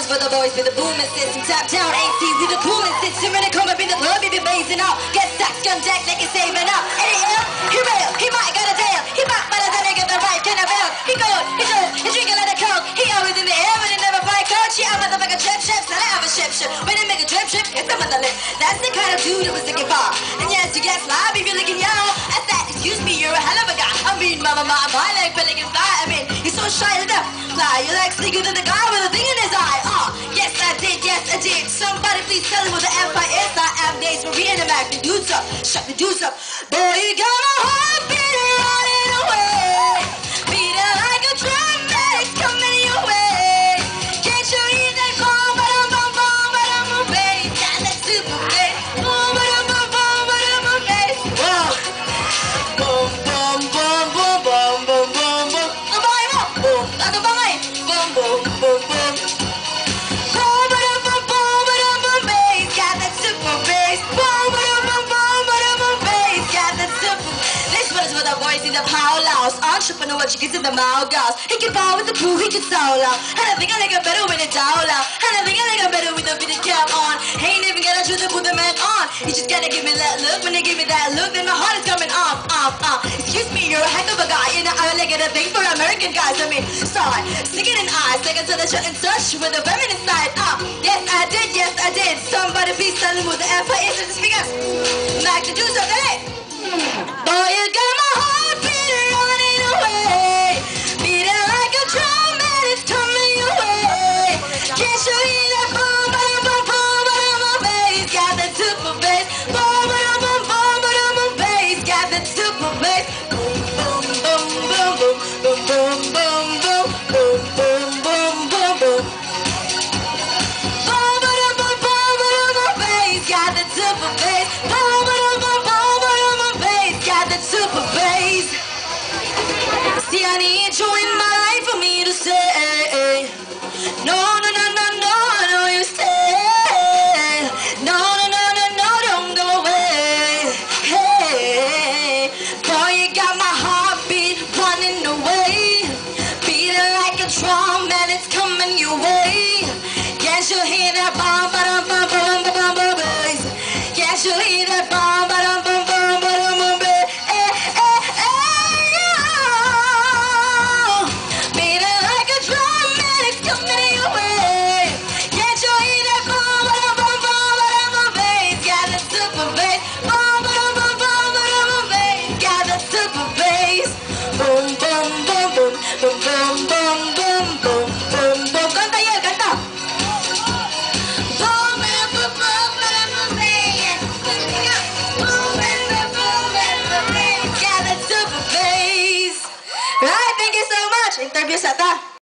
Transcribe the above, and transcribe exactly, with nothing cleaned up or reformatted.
one's for the boys with the booming system. Top down A C with the cooling system. Ready to come up in the club if you're blazing up. Get stacks, gun deck, like it's saving up. Any L, he real, he might got a deal. He might, but I don't get the right kind of bill. He good, he good, he drinking like a coke. He always in the air, but he never fight coach. He a motherfucker trip trips, and I have a ship ship. When they make a drip trip, it's a mother lip. That's the kind of dude that was looking for. And yes, you get slob if you're looking young. I said, excuse me, you're a hell of a guy. I mean, mama, mama, my leg, Pelican fly. I mean, he's so shy to death. Fly, you're like sleeker than the guy with a thing in his eye. Oh, yes, I did, yes, I did. Somebody please tell him what the empire is. I am days for reenacting dudes up. Shut the dudes up. Boy, you got my heart beating, running away. Beating like a drum, it's coming your way. Can't you hear that bomb, ba-dum, bum, bum, ba-dum, bum, bass? Got that super bass. Boom, ba-dum, bum, bum, ba-dum, bum, bass. Whoa. Boom, boom, boom, boom, boom, boom, boom, boom. Ang bangay mo. Boom, ang bangay. Boom, boom, boom, boom. Boom, ba-dum, bum, bum, ba-dum, bum, bass. Got that super bass. Boom, ba-dum, bum, bum, ba-dum, bum, bass. Got that super. This one is for the boys in the power louse. Entrepreneur, chickens in the mouth girls. He can ball with the crew, he can solo. And I think I like it better with a dollar. And I think I like it better with a fitted cap on. He ain't even gotta choose to put the man on. You just gotta give me that look. When they give me that look, then my heart is coming off, off, off. Excuse me, you're a heck of a guy. You know, I like it a thing for American guys. I mean, sorry, sticking in eyes, second to the shut and search with the feminine side. Ah, uh, yes, I did, yes, I did. Somebody please tell me what the F is to the speakers. Like to do something. Boy, you got my heart beating, running away. Beating like a drum and it's coming your way. Can't you hear that boom, ba-dum, bum, boom, ba-dum, bum, bass? Got that super bass. Boom, ba-dum, bum, boom, ba-dum, bum, bass. Got that super bass. Boom, boom, boom, boom, boom, boom, boom, boom, boom, boom, boom, boom, boom, boom. Boom, ba-dum, bum, boom, ba-dum, bum, bass. Got that super bass. Boom, ba-dum, bum, boom, ba-dum, bum, bass. Got that super bass. See, I need you in my life for me to say no, no, no, no, no, no, you stay. No, no, no, no, no, don't go away. Hey, boy, you got my heartbeat running away. Beating like a drum and it's coming your way. Can't you hear that bomb, ba-dum, bum, bum, bum, bum, bum, bass? Can't you hear that bomb, ba-dum, bum, bum, ba-dum, bum, bass? Eh, eh, eh, oh. Beating like a drum and it's coming your way. Can't you hear that bomb, ba-dum, bum, bum, ba-dum, bum, bass? Got that super bass. Bomb, ba-dum, bum, bum, ba-dum, bum, bass. Got that super bass. Boom, boom, boom, boom, boom, boom, boom, boom, boom, boom, boom. Canta, Yel, canta. Boom, boom, boom, boom, boom, boom, bass. Boom, boom, boom, boom, boom, bass. Got that super bass. Right, thank you so much. Interview sa ta.